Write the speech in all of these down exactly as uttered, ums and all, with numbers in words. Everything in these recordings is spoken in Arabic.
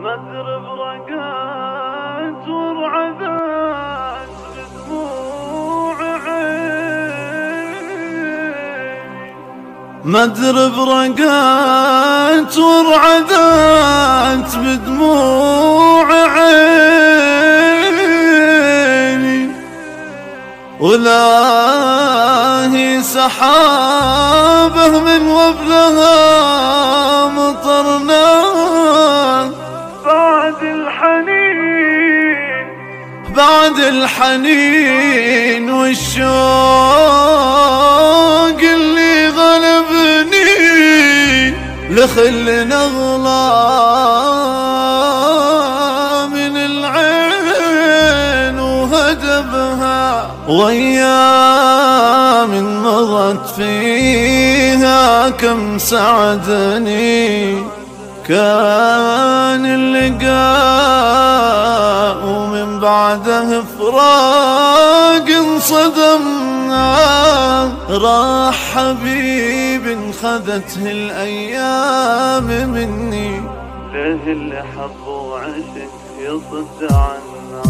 مدرب رقات ورعدات بدموع عيني، مدرب رقات ورعدات بدموع عيني، ولاهي سحابه من وبلها مطرنا بعد الحنين، بعد الحنين والشوق اللي غلبني لخل نغلى من العين وهدبها، وأيام مضت فيها كم سعدني كان اللقاء، ومن بعده فراق انصدمنا. راح حبيب خذته الأيام مني، ليه اللي حب وعشق يصد عنا.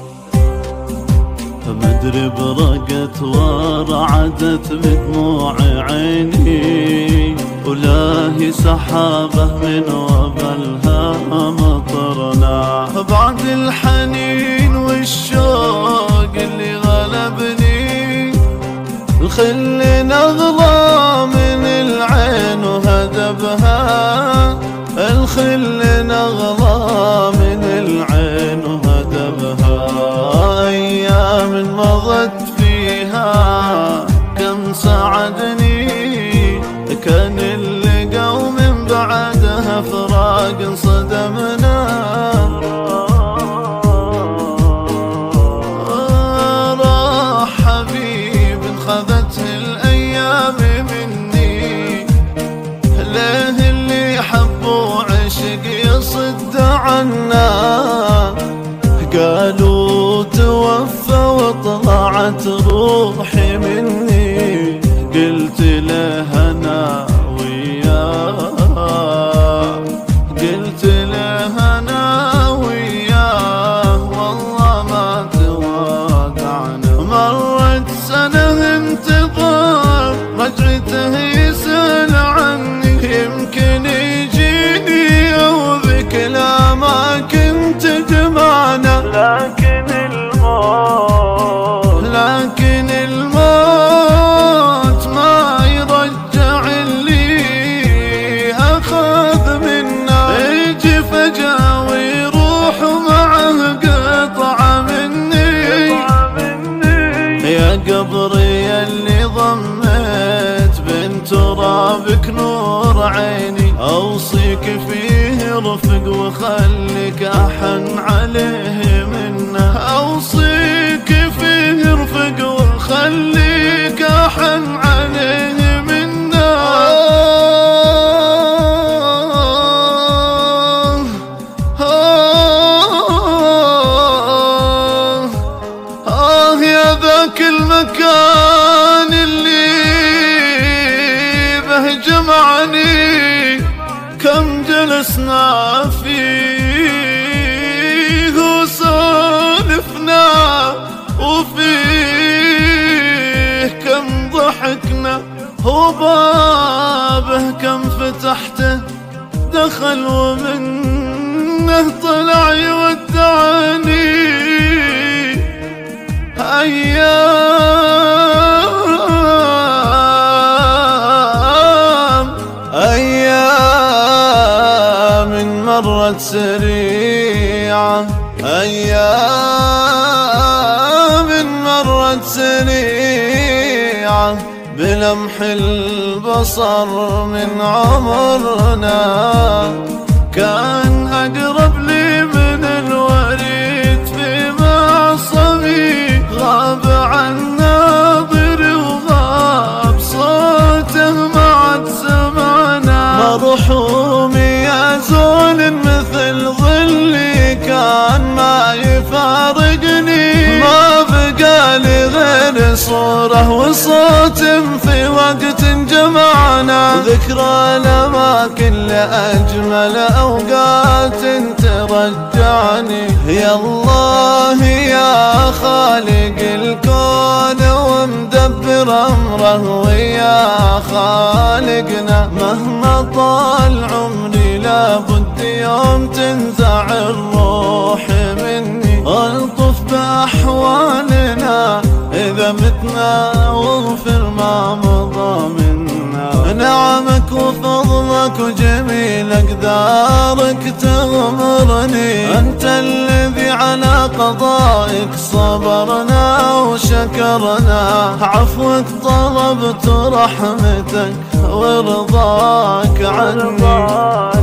مدري برقت ورعدت بدموع عيني، ولاهي سحابه من وبلها مطرنا بعد الحنين والشوق اللي غلبني، الخل نغلى من العين وهدبها، الخل نغلى من العين وهدبها. أيام مضت فيها كم سعدني كان اللقا، ومن بعدها فراق انصدمنا. راح حبيب خذته الأيام مني، ليه اللي حب وعشق يصد عنا. قالوا توفى وطلعت روحي مني، قلت له أنا وياه، قلت له أنا وياه، والله ما توادعنا. مرت سنة انتظار رجعته يسأل عني، يمكن يجيني أو ذيك لا ما كنت جمعنا. لكن الموت لكن الموت ما يرجع اللي أخذ منا، يجي فجأة ويروح ومعه قطعة مني. يا قبري اللي ضميت بين ترابك نور عيني، أوصيك فيه رفق وخليك أحن عليه منا، أوصيك فيه رفق وخليك أحن عليه منا. آه آه يا ذاك المكان اللي به جمعني، كم جلسنا فيه وسولفنا، وفيه كم ضحكنا، وبابه كم فتحته دخل ومنه طلع يودعني. أيام أيام مرت سريعة، أيام مرت سريعة بلمح البصر من عمرنا. كان أقرب لي من الوريد في معصمي، غاب عن ناظري وغاب صوته ما عاد سمعنا. مرحوم يا زول مثل ظلي، كان ما يفارقني، ما بقى لي غير صورة وصوت في وقت جمعنا. ذكرى الأماكن لأجمل أوقات ترى رجعني. يا الله يا خالق الكون ومدبر أمره ويا خالقنا، مهما طال عمري لابد يوم تنزع الروح مني. الطف بأحوالنا إذا متنا واغفر ما مضى منا، نعمك وفضلك وجميل أقدارك تغمرني. أنت الذي على قضائك صبرنا وشكرنا، عفوك طلبت رحمتك ورضاك عني.